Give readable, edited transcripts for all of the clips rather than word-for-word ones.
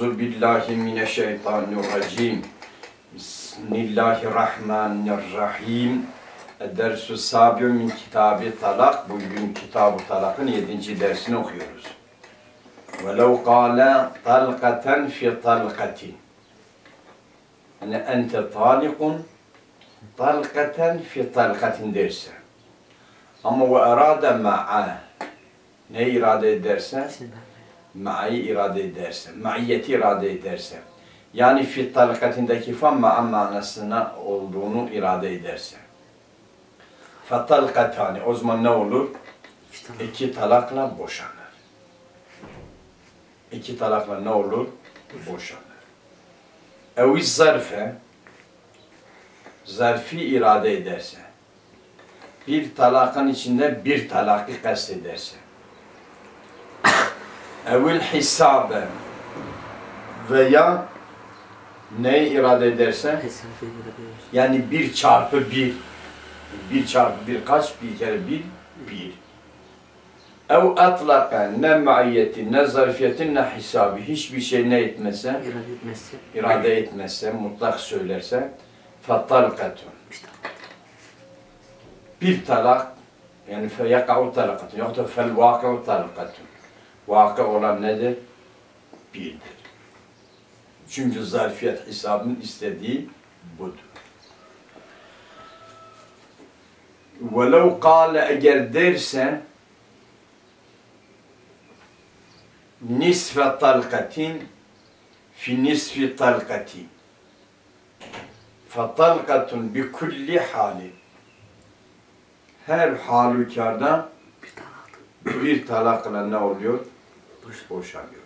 Euzu billahi mineşşeytanirracim. Bismillahirrahmanirrahim. Dersu sabi min kitabı talak. Bugün kitab-ı talakın 7. dersini okuyoruz. Velev kâle talqaten fi talqatin. Yani ente talikun talqaten fi talqatin derse. Ama ve erade ma'a. Ne irade ederse? Ma'yı irade ederse. Ma'iyeti irade ederse. Yani fi talqatindeki fa ma'a manasına olduğunu irade ederse. Fatalqatani. O zaman ne olur? İki talakla boşanır. İki talakla ne olur? Boşanır. Eviz zarfe, zarfi irade ederse, bir talakın içinde bir talakı kastederse, evil hisabe veya ne irade ederse, yani bir çarpı bir, bir çarpı bir kaç, bir kere bir, bir. Ev atlaka ne maiyeti, ne zarfiyetin, ne hesabı, hiçbir şey ne etmezse, irade etmezse, mutlak söylerse, fattalkatun. Bir talak, yani feyeka'u talakatun, yoksa da fel vaka'u talakatun. Vaka olan nedir? Birdir. Çünkü zarfiyet hesabının istediği budur. Velev kâle eğer derse, nisfe talqatin fi nisfi talqatin fatalqatun bi kulli hali, her halükarda bir talakla ne oluyor? Boşanıyor.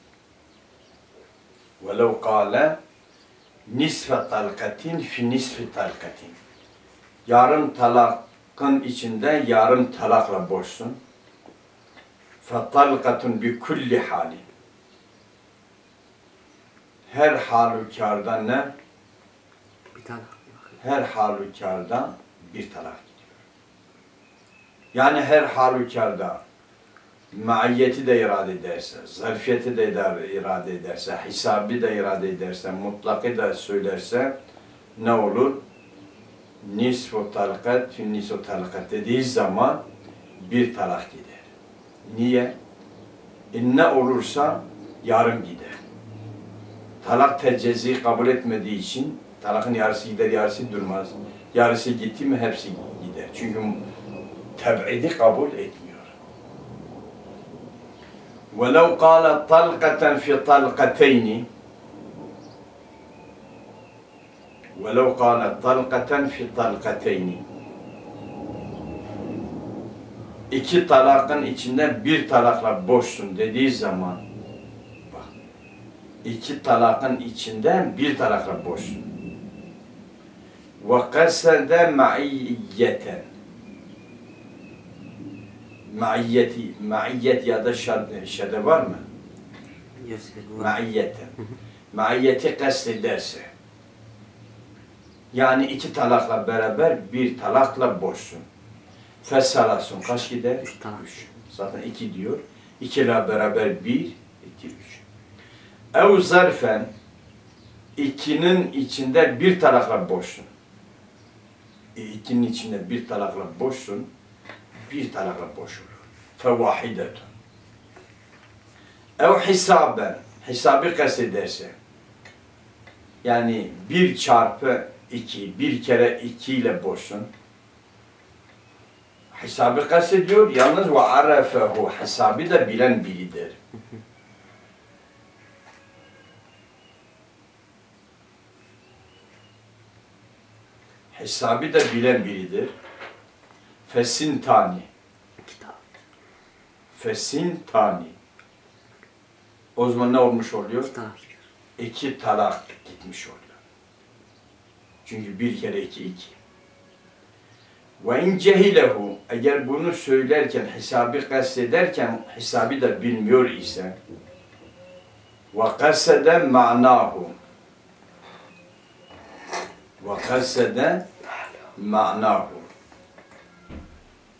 Velev kâle nisfe talqatin fi nisfi talqatin, yarım talakın içinde yarım talakla boşsun. Fatalqatun bi kulli hali, her halükarda ne? Bir talak. Her halükarda bir talak gidiyor. Yani her halükarda maiyeti de irade ederse, zarfiyeti de irade ederse, hesabı da irade ederse, mutlakı da söylerse ne olur? Nisfu talqat fi nisfu talqat dediği zaman bir talak gider. Niye? Ne olursa yarım gider. Talak tecezzi kabul etmediği için talakın yarısı gider, yarısı durmaz. Yarısı gitti mi hepsi gider. Çünkü teb'idi kabul etmiyor. وَلَوْ قَالَ طَلْقَةً فِي طَلْقَتَيْنِ وَلَوْ قَالَ طَلْقَةً فِي طَلْقَتَيْنِ İki talakın içinde bir talakla boşsun dediği zaman, bak, iki talakın içinde bir talakla boşsun. وَقَسَدَ مَعِيَّةً, maiyet ya da şede var mı? Maiyete. Maiyeti kastederse, yani iki talakla beraber bir talakla boşsun. Fesalasun kaç gider? Üç. Zaten iki diyor. İkiyle beraber bir, iki, üç. Ev zarfen, ikinin içinde bir talakla boşsun. İkinin içinde bir talakla boşsun, bir talakla boş olur. Fevahidetun. Ev hisaben, hesabı kastederse, yani bir çarpı iki, bir kere iki ile boşsun. Hesabı kastediyor, yalnız ve arafehu, hesabı da bilen biridir. Hesabı da bilen biridir. Fesintani. Fesintani. O zaman ne olmuş oluyor? İki talak gitmiş oluyor. Çünkü bir kere iki, iki. Ve in cehilehu, eğer bunu söylerken, hesabı kastederken, hesabı da bilmiyor ise, ve kasede ma'nahu, ve kasede ma'nahu,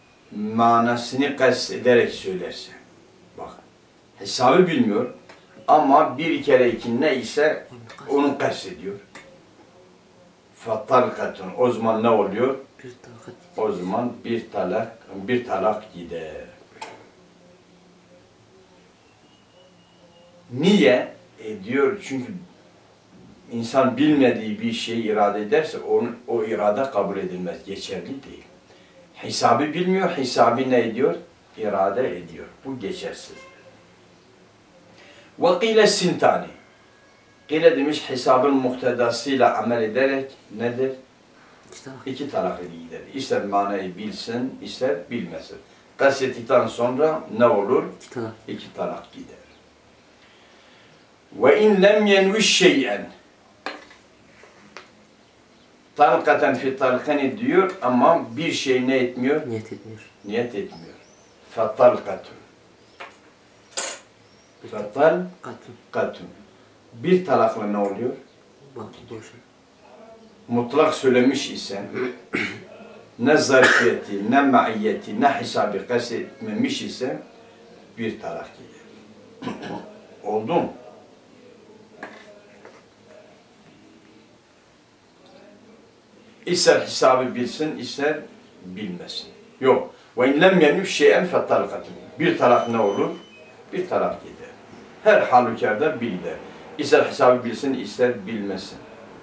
manasını kastederek söylerse, bak, hesabı bilmiyor Ama bir kere iki neyse onu kastediyor. Fattalkatun. O zaman ne oluyor? Bir talak. O zaman bir talak gider. Niye? Diyor çünkü insan bilmediği bir şeyi irade ederse o irade kabul edilmez, geçerli değil. Hesabı bilmiyor, hesabı ne ediyor? İrade ediyor. Bu geçersiz. وَقِيلَ sintani. Kile demiş hesabın muhtedasıyla amel ederek nedir? İki talak. İki talak gider. İster manayı bilsin, ister bilmesin. Kastettikten sonra ne olur? İki talak. İki talak gider. وَاِنْ لَمْ يَنْوِشْ شَيْئًا. Talkaten fi talkani diyor ama bir şey ne etmiyor? Niyet etmiyor. Niyet etmiyor. Fattalkatun. Katun. Fattalkatun. Bir talakla ne oluyor? Boşun. Mutlak söylemiş isen ne zarfiyeti, ne maiyeti, ne hesabı kastetmemiş ise bir talak gider. Oldu mu? İster hesabı bilsin, ister bilmesin. Yok. وَاِنْ لَمْ يَنُفْ شَيْئًا فَتَّلْقَتُمْ. Bir talak ne olur? Bir talak gider. Her halükarda bir gider. İster hesabı bilsin, ister bilmesin.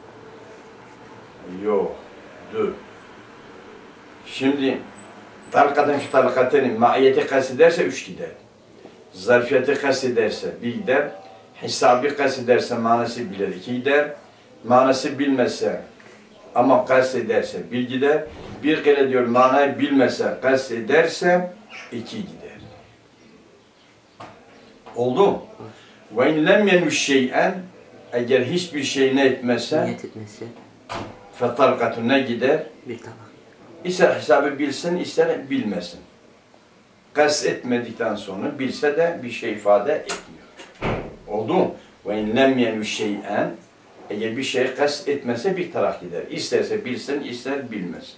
Yok. Dur. Şimdi talkaten fi talkatenin maiyeti kastederse üç gider. Zarfiyeti kastederse bir gider. Hesabı kastederse manası bilir iki gider. Manası bilmezse ama kastederse bir gider. Bir kere diyor manayı bilmese kastederse iki gider. Oldu mu? Ve in lem yenuş şey'en eğer hiçbir şey ne etmezse Niyet etmesi. fetalkatun ne gider? Bir talak. İster hesabı bilsin, ister bilmesin. Kast etmedikten sonra bilse de bir şey ifade etmiyor. Oldu mu? Ve in lem yenuş şey'en eğer bir şey kast etmese bir talak gider. İsterse bilsin, ister bilmesin.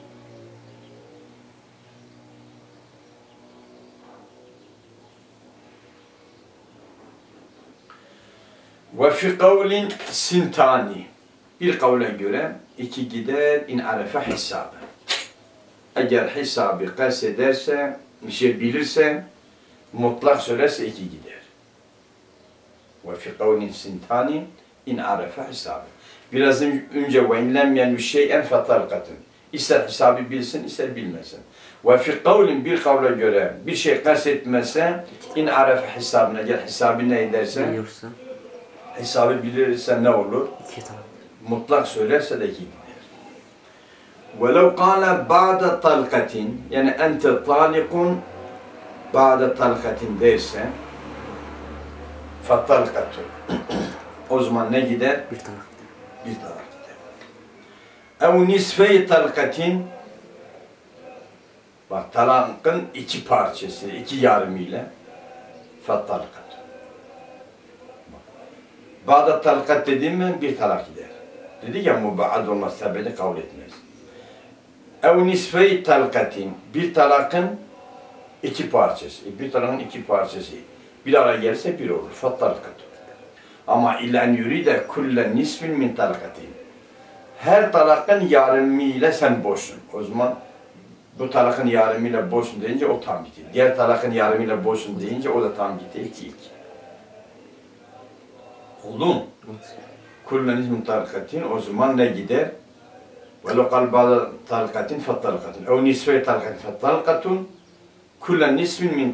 Ve fi kavlin sintani. Bir kavle göre iki gider in arefe hesabı. Eğer hesabı kastederse, bir şey bilirse, mutlak söylerse iki gider. Ve fi kavlin sintani in arefe hesabı. Biraz önce ve in lem yenviş şey'en fetalkatun. İster hesabı bilsin, ister bilmesin. Ve fi kavlin bir kavle göre bir şey kastetmezse in arefe hesabına, eğer hesabı ne ederse, Biliyorsa hesabı bilirse ne olur? iki talak. Mutlak söylerse de iki gider. وَلَوْ قَالَ بَعْدَ طَلْقَةٍ yani ente طَالِقٌ بَعْدَ طَلْقَةٍ derse فَطَلْقَةٌ o zaman ne gider? Bir talak. Bir talak gider. اَوْ نِسْفَيْ طَلْقَةٍ bak talakın iki parçası, iki yarımıyla فَطَلْقَةٌ Bağdat talkat dediğim mi bir talak gider. Dedi ya mubaad olmazsa beni kabul etmez. Ev nisfe-i talkatin bir talakın iki parçası. Bir talakın iki parçası. Bir araya gelirse bir olur. Fattalkat. Ama illen yüride kullen nisfin min talkatin. Her talakın yarımıyla sen boşsun. O zaman bu talakın yarımıyla boşsun deyince o tam gitti. Diğer talakın yarımıyla boşsun deyince o da tam gitti. İki. Oldu mu? Kullen min talkatin o zaman ne gider? وَلَوْ قَالْ بَعْضَ طَلْقَةٍ فَالطَّلْقَةٌ اَوْ نِسْفَيْ طَلْقَةٍ فَالطَّلْقَةٌ كُلَّ نِسْفٍ مِنْ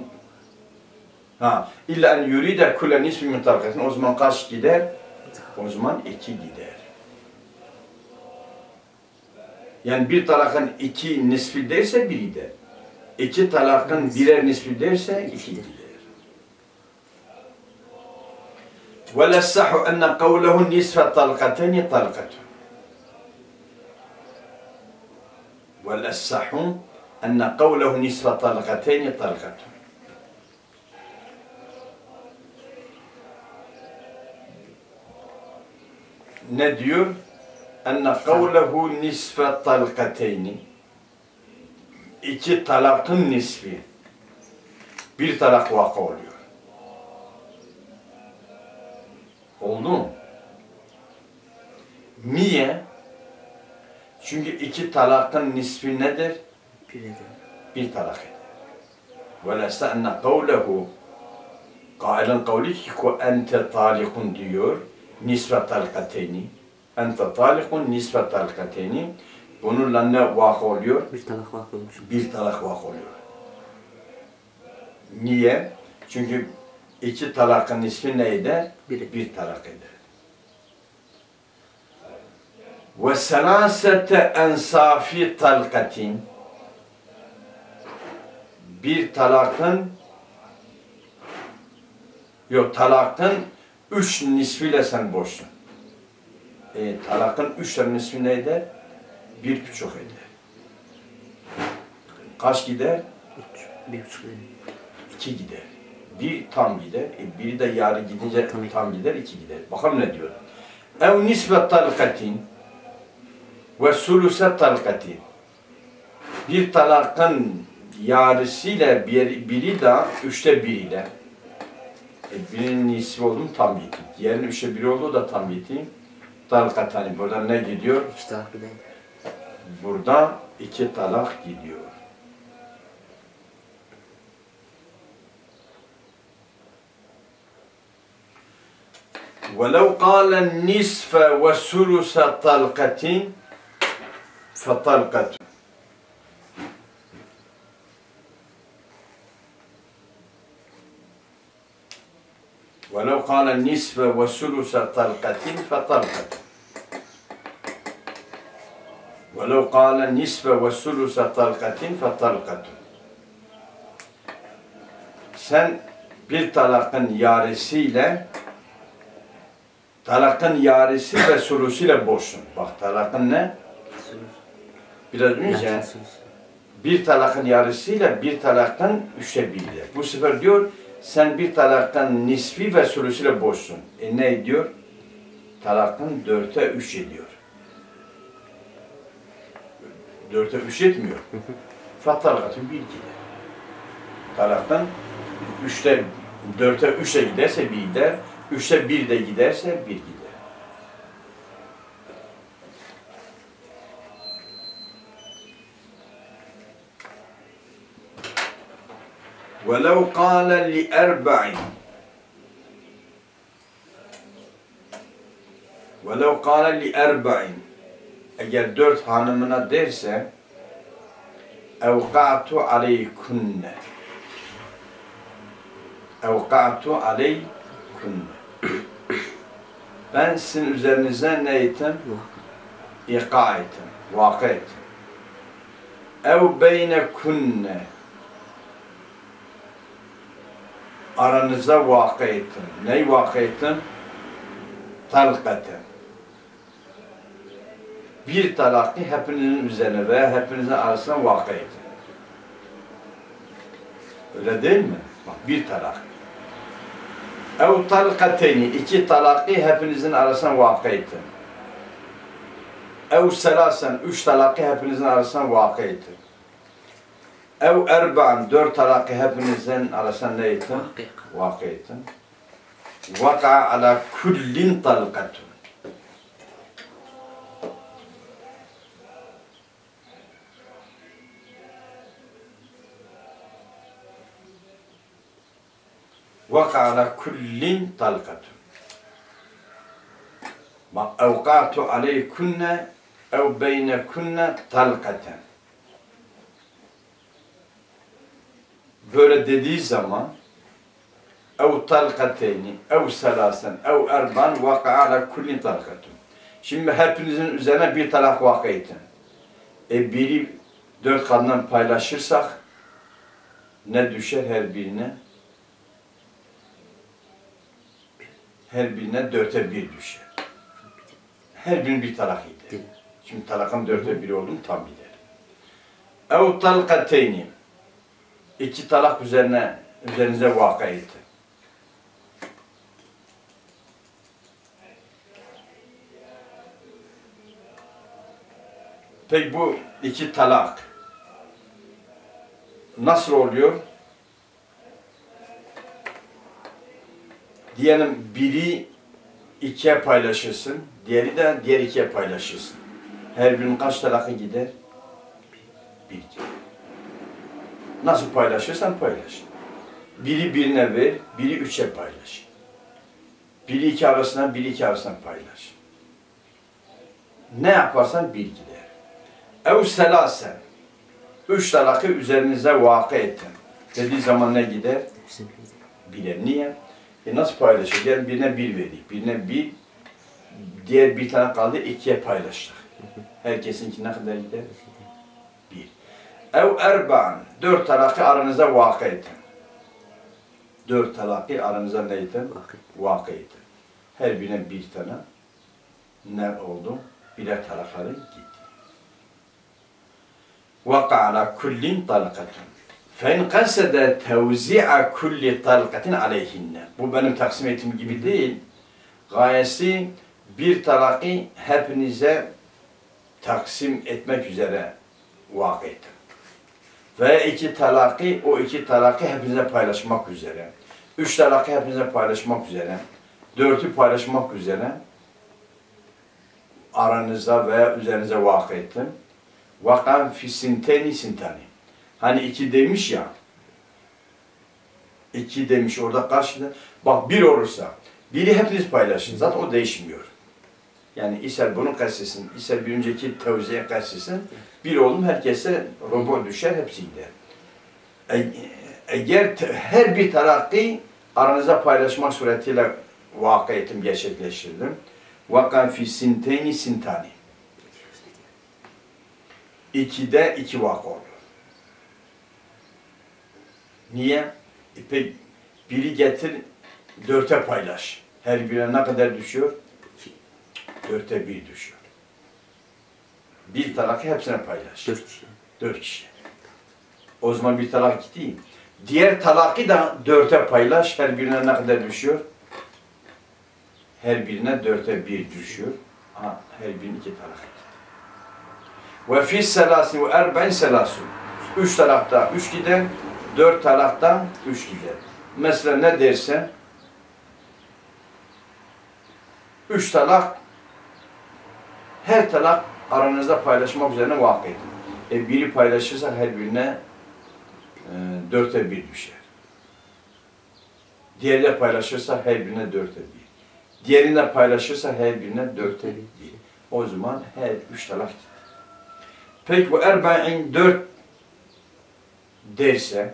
İlla en yüride kulle nisfi min talkatin o zaman kaç gider? O zaman iki gider. Yani bir talakın iki nisfi derse bir gider. İki talakın birer nisfi derse iki gider. وَلَسَّحُ اَنَّ قَوْلَهُ نِسْفَ طَلْقَتَيْنِ طَلْقَةٌ وَلَسَّحُ اَنَّ قَوْلَهُ نِسْفَ طَلْقَتَيْنِ طَلْقَةٌ ne diyor? Enne kavlehu nisfe talkateyni. İki talakın nisfi. Bir talak vaka oluyor. Oldu mu? Niye? Çünkü iki talakın nisfi nedir? Bir eder. Bir talak eder. وَلَسَ اَنَّ قَوْلَهُ Kailin kavli ki ente talikun diyor. Nisfe talkateyni. Ente talikun nisfe talkateyni. Bununla ne vakı oluyor? Bir talak vakı olmuş. Bir talak vakı oluyor. Niye? Çünkü iki talakın nisfi neydi? Bir talak eder. Ve selasete ensafi talkatin. Bir talakın talakın üç nisfiyle sen boşsun. Talakın üç tane nisfi ne eder? 1,5 eder. Kaç gider? 1,5 eder. 2 gider. Bir tam gider. Biri de yarı gidince tam gider, 2 gider. Bakalım ne diyor? Ev nisbet talkatin ve suluset talkatin. Bir talakın yarısıyla biri de 1/3 ile. Birinin nisbi oldu mu tam gitti. Diğerinin 1/3 oldu da tam gitti. Talkatani. Burada ne gidiyor? 2 talak gider. Burada 2 talak gidiyor. وَلَوْ قَالَ النِّصْفَ وَسُلُسَ طَلْقَةٍ فَطَلْقَةٌ وَلَوْ قَالَ النِّصْفَ وَسُلُسَ طَلْقَةٍ فَطَلْقَةٌ وَلَوْ قَالَ النِّصْفَ وَسُلُسَ طَلْقَةٍ فَطَلْقَةٌ Sen bir talakın yarısıyla talakın yarısı ve sulusuyla boşsun. Bak talakın ne? Sulus. Biraz önce Lakin sulus. bir talakın yarısıyla bir talakın 1/3 ile. Bu sefer diyor sen bir talakın nisfi ve sulusuyla boşsun. Ne diyor? Talakın 4'e 3 ediyor. 4'e 3 etmiyor. Fatalakatın 1 gider. Talakın 4'e 3'e giderse 1 gider. 3'e 1 de giderse 1 gider. وَلَوْ قَالَ لِأَرْبَعٍ وَلَوْ قَالَ لِأَرْبَعٍ Eğer 4 hanımına derse اَوْقَعْتُ عَلَيْكُنَّ اَوْقَعْتُ عَلَيْكُنَّ Ben sizin üzerinize ne ettim? İka ettim, vakı ettim. اَوْ بَيْنَكُنَّ Aranıza vakı ettim. Neyi vakı ettim? Talkaten. Bir talakı hepinizin üzerine veya hepinizin arasına vakı ettim. Öyle değil mi? Bak bir talak. Ev talkateyni, 2 talakı hepinizin arasına vakı ettim. Ev selasen, 3 talakı hepinizin arasına vakı ettim. Ev erba'an, 4 talakı hepinizin arasına ne ettim? Vakı ettim. Vaka ala kullin talkatun. Vaka ala kullin talkatun. Evqatu aleykunne ev beynekunne talkaten. Böyle dediği zaman ev talkateyni, ev selasen, ev erban vaka ala kullin talkatun. Şimdi hepinizin üzerine bir talak vaka ettim. Biri 4 kadından paylaşırsak ne düşer her birine? Her birine 4'e 1 düşer. Her birinin bir talak gider. Şimdi talakın 4'e 1 oldu mu tam gider. Ev talkateyni, 2 talak üzerinize vaka etti. Peki bu 2 talak nasıl oluyor? Diyelim biri ikiye paylaşırsın. Diğeri de diğer ikiye paylaşırsın. Her birinin kaç talakı gider? Bir gider. Nasıl paylaşırsan paylaş. Biri birine ver, biri üçe paylaş. Biri iki arasına, biri iki arasına paylaş. Ne yaparsan bir gider. Ev selasen. Üç talakı üzerinize vakı ettin. Dediği zaman ne gider? Hepsini bir gider. Bilir. Niye? Nasıl paylaşır? Diğer birine bir verdik. Birine bir, diğer bir tane kaldı, ikiye paylaştık. Herkesinki ne kadar gider? Bir. Ev erba'an. Dört talakı aranıza vakı ettin. Dört talakı aranıza ne ettin? Vakı ettin. Her birine bir tane ne oldu? Birer talakları gitti. Vaka ala kullin talakatun. Fen kasede tevzi'a kulli talakatin aleyhinne. Bu benim taksim ettiğim gibi değil. Gayesi bir talakı hepinize taksim etmek üzere vakı ettim. Ve iki talakı, o iki talakı hepinize paylaşmak üzere. Üç talakı hepinize paylaşmak üzere. Dörtü paylaşmak üzere aranızda veya üzerinize vakı ettim. Vakan fi sinteni sintani. Hani iki demiş ya. İki demiş orada karşında. Bak bir olursa biri hepiniz paylaşın. Zaten o değişmiyor. Yani ister bunun kassesin, ister bir önceki tevziye kassesin. Bir oğlum herkese robot düşer, hepsi gider. Eğer her bir talakı aranızda paylaşmak suretiyle vakı ettim, gerçekleştirdim. Vakan fi sinteni sintani. İkide iki vakı oldu. Niye? Peki biri getir, dörte paylaş. Her birine ne kadar düşüyor? Dörtte bir düşüyor. Bir talakı hepsine paylaş. 4 kişi. 4 kişi. O zaman bir talak gitti. Diğer talakı da dörtte paylaş. Her birine ne kadar düşüyor? Her birine dörtte bir düşüyor. Ha, her birinin iki talak gitti. Ve fis selasin ve erbe'in selasun. 3 talakta 3 gider, 4 talakta 3 gider. Mesela ne dersen 3 talak, her talak aranızda paylaşmak üzerine vakı edin. Biri paylaşırsa her birine dörtte bir düşer. Diğeri de paylaşırsa her birine dörtte bir. Diğerini de paylaşırsa her birine dörtte bir. O zaman her 3 talak gider. Peki bu erba'in 4 derse,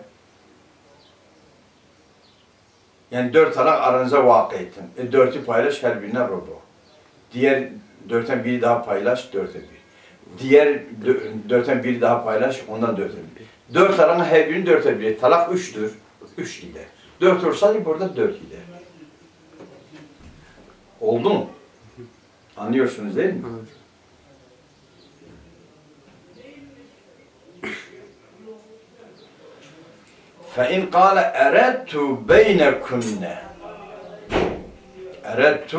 yani 4 talak aranıza vakı ettin. 4'ü paylaş, her birine rubu. Diğer 4'ten biri daha paylaş, 4'e 1. Diğer 4'ten biri daha paylaş, ondan 4'e 1. 4 talakın her birinin 4'e 1. Talak 3'tür. 3 gider. 4 olsaydı burada 4 gider. Oldu mu? Anlıyorsunuz değil mi? Anladım. فَاِنْ قَالَ اَرَدْتُ بَيْنَكُنَّ اَرَدْتُ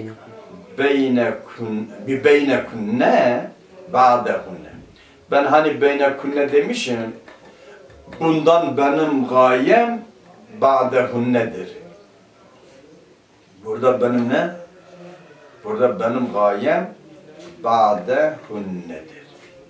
بِبَيْنَكُنَّ بَعْدَهُنَّ. Ben hani beynekunne demişim, bundan benim gayem ba'dehunnedir. Burada benim ne? Burada benim gayem ba'dehunnedir.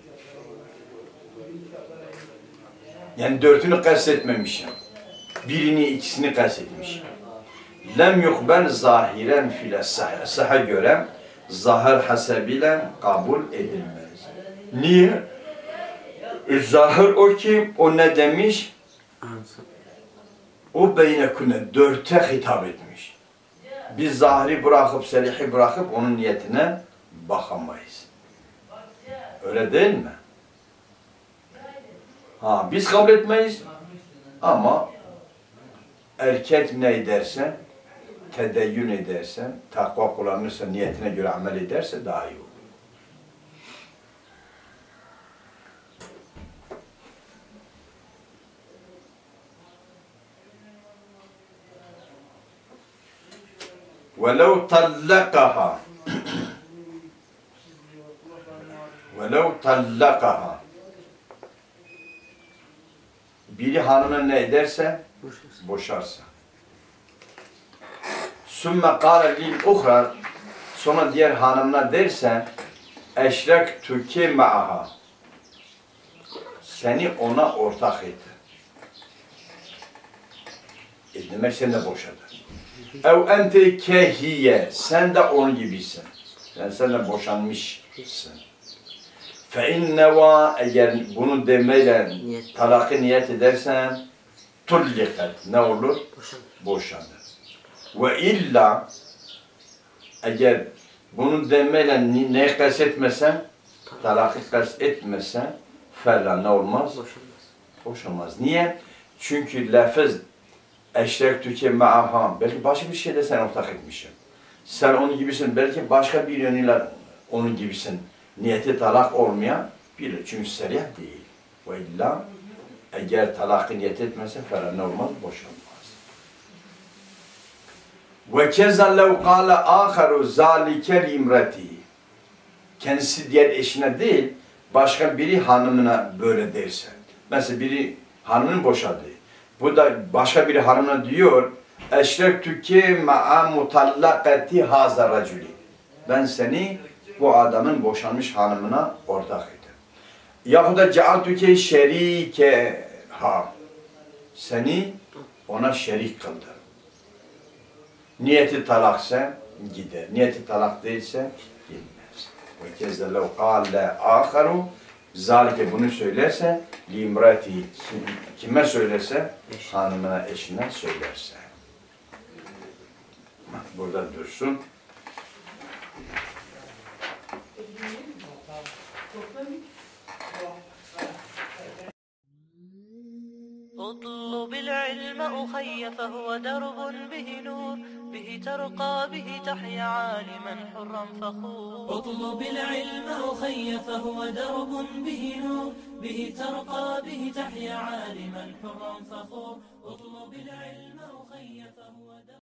Yani 4'ünü kastetmemişim. Birini, ikisini kastetmişim. Lem yukbel zahiren file saha göre zahir hasebiyle kabul edilmez. Niye? Zahir o ki, o ne demiş? O beynekune 4'e hitap etmiş. Biz zahiri bırakıp, selihi bırakıp onun niyetine bakamayız. Öyle değil mi? Ha, biz kabul etmeyiz ama erkek ne ederse, tedeyyün ederse, takva kullanırsa, niyetine göre amel ederse daha iyi olur. وَلَوْ طَلَّقَهَا وَلَوْ طَلَّقَهَا biri hanımına ne ederse boşarsa. Sümme kâle lil uhra, Sonra diğer hanımına dersen eşrektuke ma'aha. Seni ona ortak ettim. Demek sen de boşadın. Ev ente kehiye. Sen de onun gibisin. Yani sen de boşanmışsın. Fe inneva, eğer bunu demeyle talakı niyet edersen tullikat. Ne olur? Boşanır. Ve illa, eğer bunu demeyle ne kastetmesen, talakı kastetmesen falan ne olmaz? Boşanmaz. Niye? Çünkü lafız eşrektüke ma'aha. Belki başka bir şeyde sen ortak etmişsin. Sen onun gibisin. Belki başka bir yönüyle onun gibisin. Niyeti talak olmayan bilir. Çünkü serih değil. Ve illa eğer talakı niyet etmezse falan ne olmaz? Boşanmaz. Ve keza lev kâle âkharu zâlike limreti. Kendisi diğer eşine değil, başka biri hanımına böyle derse. Mesela biri hanımını boşadı. Bu da başka biri hanımına diyor, eşrektüke ma'a mutallakati haza raculi. Ben seni bu adamın boşanmış hanımına ortak ettim. Yahut da cealtüke şerike ha. Seni ona şerik kıldım. Niyeti talaksa gider. Niyeti talak değilse gitmez. Ve kezde lev kâle âkharu zâlike bunu söylerse limrati kime söylerse hanımına, eşine söylerse. Burada dursun. اطلب العلم أخي فهو درب به نور به ترقى به تحيا عالما حرا فخور اطلب العلم أخي فهو درب به نور به ترقى به تحيا عالما حرا فخور اطلب العلم أخي فهو درب